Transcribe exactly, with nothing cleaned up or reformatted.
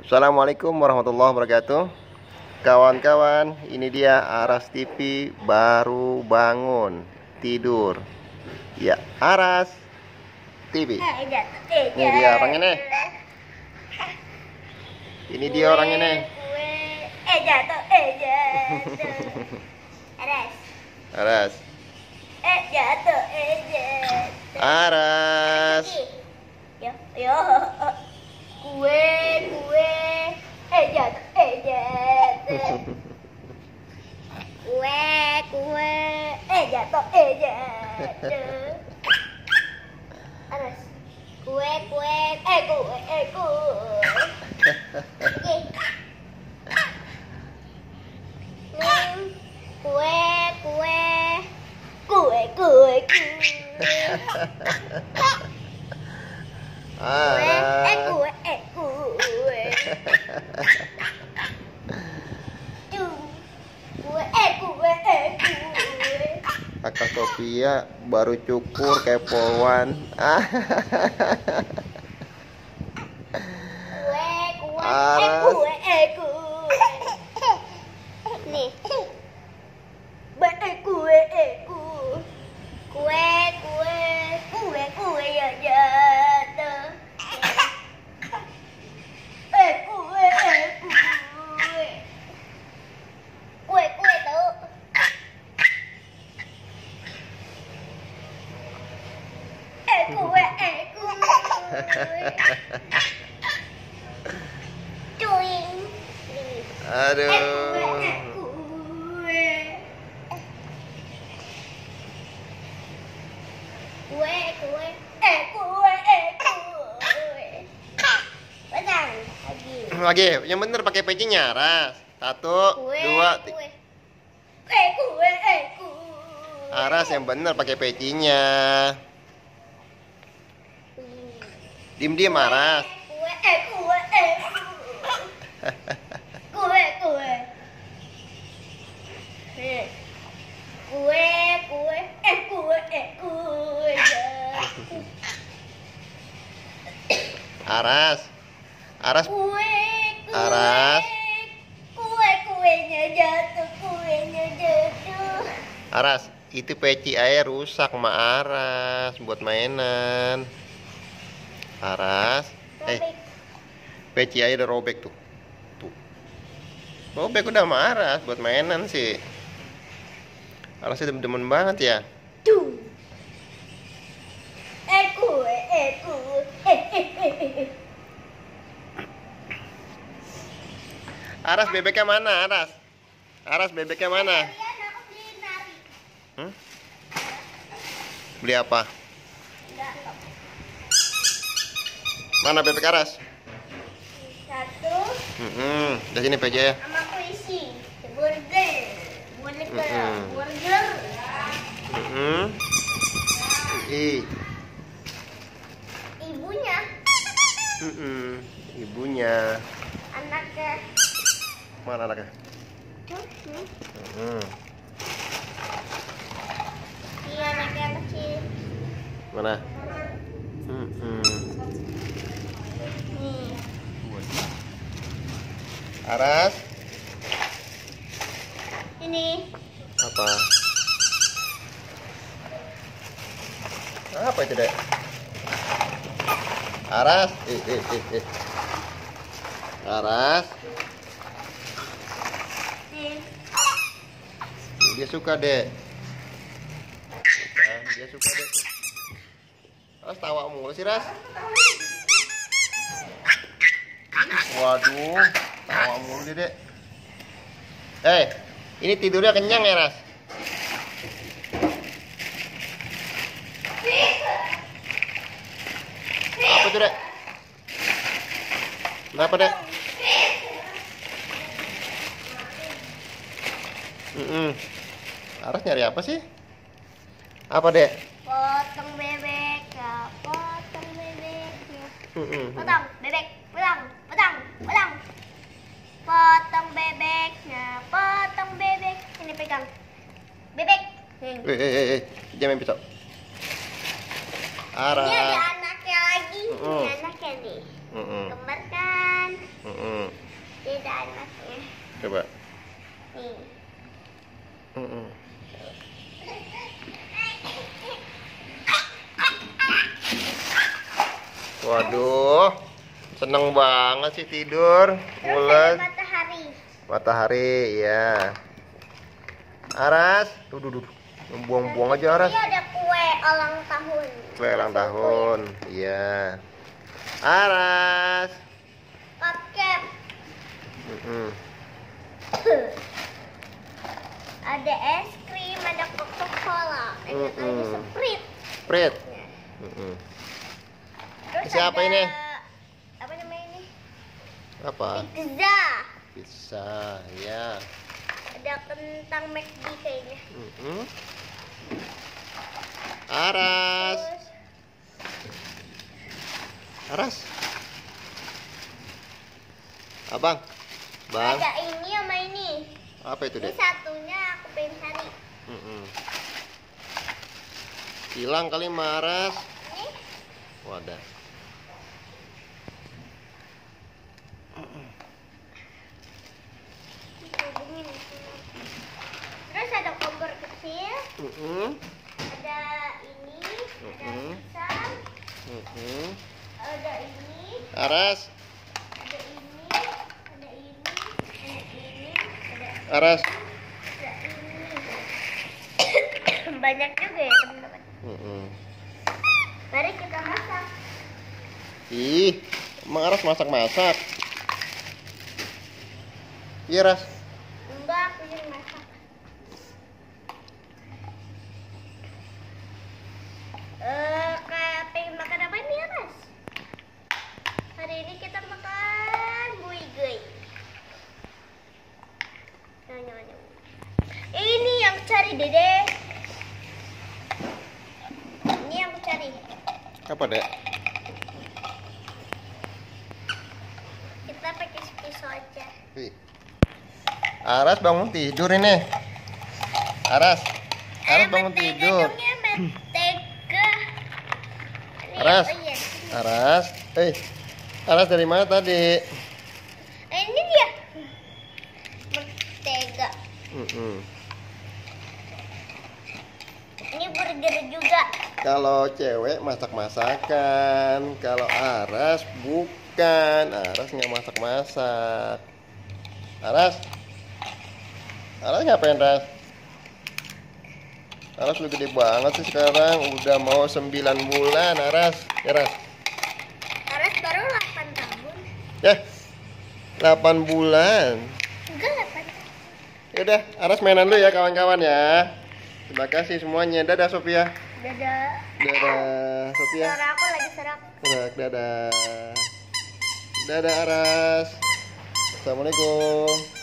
Assalamualaikum warahmatullahi wabarakatuh. Kawan-kawan, ini dia Aras T V baru bangun tidur. Ya, Aras T V. Ini dia orang ini. Ini dia orang ini. Eh jatuh, eh jatuh. Aras. Aras. Eh jatuh, eh jatuh. Aras. Yo, yo. Kue, kue. Eh jatuh, eh jatuh. Kue, kue. Eh jatuh, eh jatuh. Aras. Kue, kue. Eh kue, eh kue. Oke. Nih, kue, kue. Kue, kue, kue. Aras. Eh kue, eh kue. Kue, eh kue, eh kue. Kakak Sophia baru cukur kepoan. Ah. Kue, kue, eh Aras. kue, eh kue. Nih. Be, eh kue, eh kue. Kue, kue, kue, kue ya jatuh. Eh kue, eh kue. Kue, kue tuh. Eh kue, eh kue. Cuing. Aduh. Eh kue, eh kue. Kue, kue, eh kue, eh kue. Pedang lagi. Lagi, yang bener pakai pecinya, Aras. Satu, Kue, dua, kue. tiga. Eh kue, eh kue. Aras yang bener pakai pecinya. Diem-diem, Aras. Kue, eh kue, eh kue. Kue, kue. Eh. Kue, kue, eh kue, eh kue. Aras. Aras. Kue, kue. Aras. Kue, kuenya jatuh, kuenya jatuh. Aras, itu peci air rusak sama Aras buat mainan. Aras. Eh, Robek. peci air udah robek tuh. Tuh. Robek udah sama Aras buat mainan sih. Aras itu demen banget ya. Tuh. Eh kue, eh kue. Eh, eh, eh, eh. Aras bebeknya mana, Aras? Aras bebeknya mana? Kalian aku beli nari. Hmm? Beli apa? Enggak, enggak. Mana bebek Aras? Satu Hmm, dari sini peci ya. sama puisi. Burger. Burger. Mm-mm. Burger. Hmm. Ih. Ibunya, Hmm. Ibunya. anaknya. Mana anaknya? Hmm. Hmm. Iya, anaknya kecil. Mana? Hmm. Nih. Aras, Ini. apa? Apa itu, Dek? Aras, eh, eh, eh, eh. Aras, Nih. dia suka, Dek. Nah, dia suka, Dek. Ras, tawa mulu sih, Ras. Waduh, tawa mulu dia, Dek. Eh, ini tidurnya kenyang ya, Ras? Apa tuh, Dek? Kenapa, Dek? Mm-mm. Aras nyari apa sih? Apa, Dek? Potong bebeknya, potong bebeknya. Mm-mm. Potong bebek, potong, potong, potong. Potong bebeknya, potong bebek. Ini pegang. Bebek. Nih. Eh, eh, eh, eh. Jangan main pisau. Aras. Ini ada anaknya lagi. Mm-mm. Ini anaknya nih. Mm-mm. Kembar kan. Mm-mm. Coba. Nih. Mm-mm. Waduh, seneng banget sih tidur. Terus Mulai ada matahari. matahari, ya. Aras, tuh, tuh, tuh. Buang-buang aja Aras. Ini ada kue ulang tahun. Kue ulang tahun, iya. Aras. Cupcake. Mm-mm. Ada es krim, ada Coca-Cola, ada Mm-mm. ada Sprite. Sprite. Mm-mm. Terus Siapa ada, ini? Apa namanya ini? Apa? Pizza. Pizza, ya. Ada kentang McD kayaknya. Mm-mm. Aras. Terus Aras. Abang. Bang. ada ini sama ini. Apa itu, Ini Dek? satunya aku pengen cari. Mm-mm. Hilang kali Maras. Ini Wadah. hubungin. Terus ada kompor kecil, Mm-mm. ada ini, ada Mm-mm. pisang, Mm-mm. ada ini, Aras. ada ini, ada ini, ada ini, ada Aras. ada ini. Banyak juga ya teman-teman. Mm-mm. Mari kita masak. Ih, emang Aras masak-masak? Iya, Ras. Enggak, aku yang masak. Eh, kayak pengen makan apa nih, Ras? Hari ini kita makan buigui. Nah, nah, nah. Ini yang cari Dede. Ini yang aku cari. Apa, Dek? Kita pakai pisau aja. Ih. Aras bangun tidur ini. Aras. Aras Eh, bangun mentega tidur. dong ya, mentega. Ini Aras. apa ya? Aras. Eh. Aras dari mana tadi? Eh, ini dia. Mentega. Mm-mm. Ini burger juga. Kalau cewek masak-masakan, kalau Aras bukan. Aras nggak masak-masak. Aras, Aras ngapain, Ras? Aras udah gede banget sih sekarang, udah mau sembilan bulan, Aras. Ya, Ras? Aras baru delapan tahun. Ya, delapan bulan. Enggak delapan. Yaudah, Aras mainan dulu ya kawan-kawan ya. Terima kasih semuanya. Dadah, Sophia. Dadah. Dadah, Sophia. Suara aku lagi serak. Serak, dadah. Dadah, Aras. Assalamualaikum.